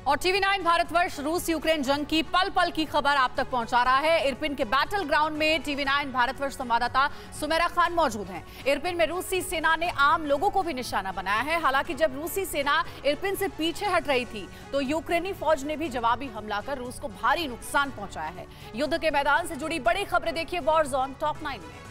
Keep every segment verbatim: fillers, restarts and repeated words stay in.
और TV nine Bharatvarsh रूस Ukraine जंग की पल पल की खबर आप तक पहुंचा रहा है। इरपिन के बैटल ग्राउंड में टीवी नाइन भारतवर्ष संवाददाता सुमेरा खान मौजूद हैं। इरपिन में रूसी सेना ने आम लोगों को भी निशाना बनाया है। हालांकि जब रूसी सेना इरपिन से पीछे हट रही थी तो यूक्रेनी फौज ने भी जवाबी हमला कर रूस को भारी नुकसान पहुंचाया है। युद्ध के मैदान से जुड़ी बड़ी खबरें देखिए वॉर जोन टॉप नाइन में।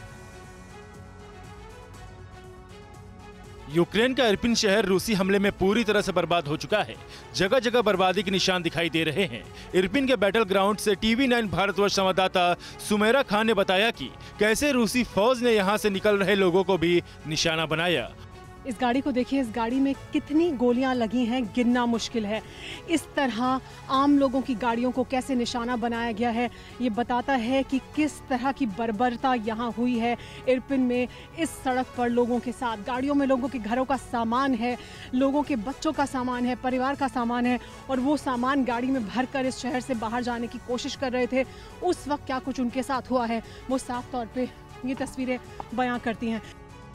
यूक्रेन का इरपिन शहर रूसी हमले में पूरी तरह से बर्बाद हो चुका है। जगह जगह बर्बादी के निशान दिखाई दे रहे हैं। इरपिन के बैटल ग्राउंड से टीवी नाइन भारतवर्ष संवाददाता सुमेरा खान ने बताया कि कैसे रूसी फौज ने यहां से निकल रहे लोगों को भी निशाना बनाया। इस गाड़ी को देखिए, इस गाड़ी में कितनी गोलियां लगी हैं, गिनना मुश्किल है। इस तरह आम लोगों की गाड़ियों को कैसे निशाना बनाया गया है, ये बताता है कि किस तरह की बर्बरता यहाँ हुई है। इरपिन में इस सड़क पर लोगों के साथ, गाड़ियों में लोगों के घरों का सामान है, लोगों के बच्चों का सामान है, परिवार का सामान है, और वो सामान गाड़ी में भरकर इस शहर से बाहर जाने की कोशिश कर रहे थे। उस वक्त क्या कुछ उनके साथ हुआ है वो साफ तौर पर ये तस्वीरें बयां करती हैं।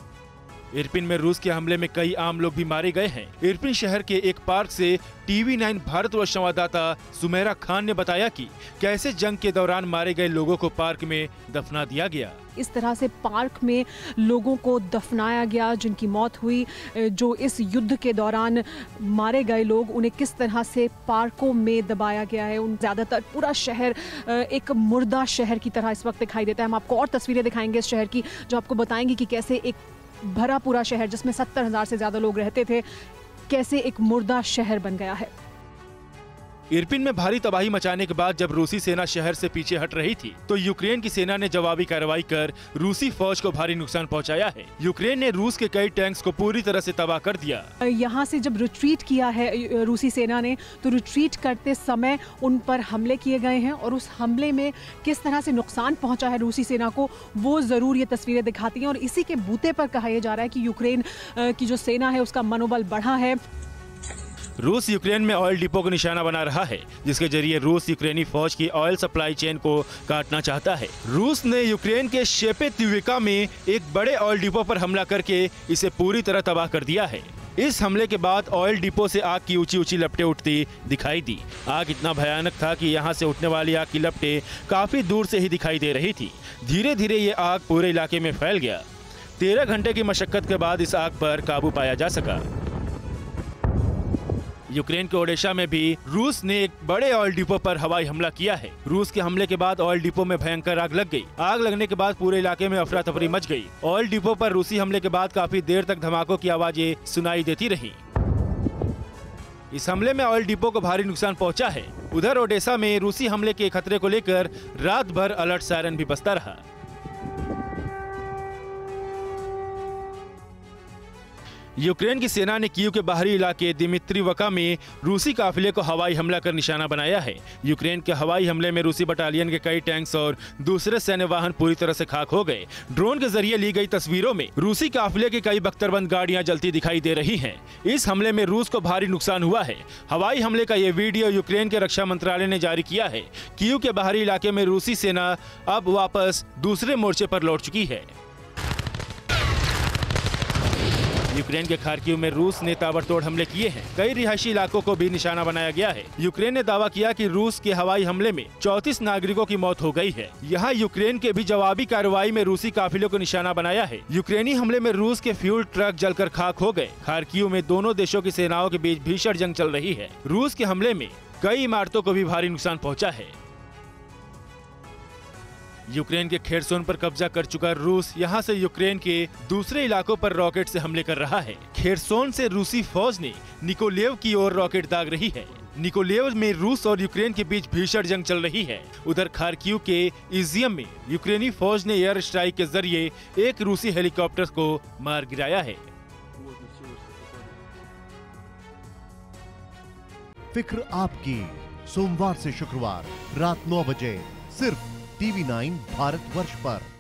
इरपिन में रूस के हमले में कई आम लोग भी मारे गए हैं। इरपिन शहर के एक पार्क से टीवी नाइन भारतवर्ष संवाददाता सुमेरा खान ने बताया कि कैसे जंग के दौरान मारे गए लोगों को पार्क में दफना दिया गया। इस तरह से पार्क में लोगों को दफनाया गया जिनकी मौत हुई। जो इस युद्ध के दौरान मारे गए लोग, उन्हें किस तरह से पार्कों में दबाया गया है। उन ज्यादातर पूरा शहर एक मुर्दा शहर की तरह इस वक्त दिखाई देता है। हम आपको और तस्वीरें दिखाएंगे इस शहर की, जो आपको बताएंगी कि कैसे एक भरा पूरा शहर जिसमें सत्तर हजार से ज्यादा लोग रहते थे, कैसे एक मुर्दा शहर बन गया है। इरपिन में भारी तबाही मचाने के बाद जब रूसी सेना शहर से पीछे हट रही थी तो यूक्रेन की सेना ने जवाबी कार्रवाई कर रूसी फौज को भारी नुकसान पहुंचाया है। यूक्रेन ने रूस के कई टैंक्स को पूरी तरह से तबाह कर दिया। यहाँ से जब रिट्रीट किया है रूसी सेना ने, तो रिट्रीट करते समय उन पर हमले किए गए हैं, और उस हमले में किस तरह से नुकसान पहुंचा है रूसी सेना को, वो जरूर ये तस्वीरें दिखाती हैं। और इसी के बूते पर कहा यह जा रहा है कि यूक्रेन की जो सेना है उसका मनोबल बढ़ा है। रूस यूक्रेन में ऑयल डिपो को निशाना बना रहा है, जिसके जरिए रूस यूक्रेनी फौज की ऑयल सप्लाई चेन को काटना चाहता है। रूस ने यूक्रेन के शेपेतिविका में एक बड़े ऑयल डिपो पर हमला करके इसे पूरी तरह तबाह कर दिया है। इस हमले के बाद ऑयल डिपो से आग की ऊंची ऊंची लपटें उठती दिखाई दी। आग इतना भयानक था कि यहाँ से उठने वाली आग की लपटें काफी दूर से ही दिखाई दे रही थी। धीरे धीरे ये आग पूरे इलाके में फैल गया। तेरह घंटे की मशक्कत के बाद इस आग पर काबू पाया जा सका। यूक्रेन के ओडेशा में भी रूस ने एक बड़े ऑयल डिपो पर हवाई हमला किया है। रूस के हमले के बाद ऑयल डिपो में भयंकर आग लग गई। आग लगने के बाद पूरे इलाके में अफरा तफरी मच गई। ऑयल डिपो पर रूसी हमले के बाद काफी देर तक धमाकों की आवाजें सुनाई देती रही। इस हमले में ऑयल डिपो को भारी नुकसान पहुंचा है। उधर ओडेशा में रूसी हमले के खतरे को लेकर रात भर अलर्ट सायरन भी बजता रहा। यूक्रेन की सेना ने कीव के बाहरी इलाके दिमित्रिवका में रूसी काफिले को हवाई हमला कर निशाना बनाया है। यूक्रेन के हवाई हमले में रूसी बटालियन के कई टैंक्स और दूसरे सैन्य वाहन पूरी तरह से खाक हो गए। ड्रोन के जरिए ली गई तस्वीरों में रूसी काफिले की कई बख्तरबंद गाड़ियां जलती दिखाई दे रही हैं। इस हमले में रूस को भारी नुकसान हुआ है। हवाई हमले का ये वीडियो यूक्रेन के रक्षा मंत्रालय ने जारी किया है। कीव के बाहरी इलाके में रूसी सेना अब वापस दूसरे मोर्चे पर लौट चुकी है। यूक्रेन के खार्किव में रूस ने ताबड़तोड़ हमले किए हैं। कई रिहायशी इलाकों को भी निशाना बनाया गया है। यूक्रेन ने दावा किया कि रूस के हवाई हमले में चौंतीस नागरिकों की मौत हो गई है। यहाँ यूक्रेन के भी जवाबी कार्रवाई में रूसी काफिलों को निशाना बनाया है। यूक्रेनी हमले में रूस के फ्यूल ट्रक जलकर खाक हो गए। खार्किव में दोनों देशों की सेनाओं के बीच भीषण जंग चल रही है। रूस के हमले में कई इमारतों को भी भारी नुकसान पहुँचा है। यूक्रेन के खेरसोन पर कब्जा कर चुका रूस यहां से यूक्रेन के दूसरे इलाकों पर रॉकेट से हमले कर रहा है। खेरसोन से रूसी फौज ने निकोलेव की ओर रॉकेट दाग रही है। निकोलेव में रूस और यूक्रेन के बीच भीषण जंग चल रही है। उधर खार्किव के इजियम में यूक्रेनी फौज ने एयर स्ट्राइक के जरिए एक रूसी हेलीकॉप्टर को मार गिराया है। फिक्र आपकी, सोमवार से शुक्रवार रात नौ बजे सिर्फ टीवी नाइन भारतवर्ष पर।